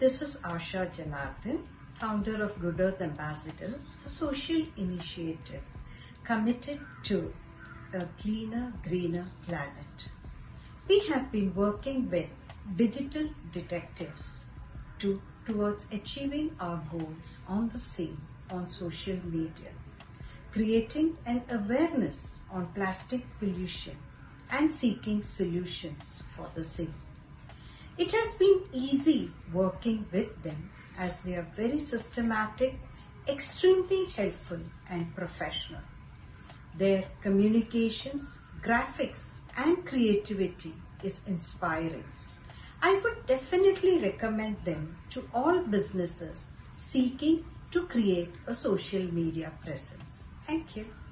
this is Asha Janardhan, founder of Good Earth Ambassadors, a social initiative committed to a cleaner, greener planet. We have been working with digital detectives towards achieving our goals on the same on social media, creating an awareness on plastic pollution and seeking solutions for the same. It has been easy working with them as they are very systematic, extremely helpful and professional. Their communications, graphics and creativity is inspiring. I would definitely recommend them to all businesses seeking to create a social media presence. Thank you.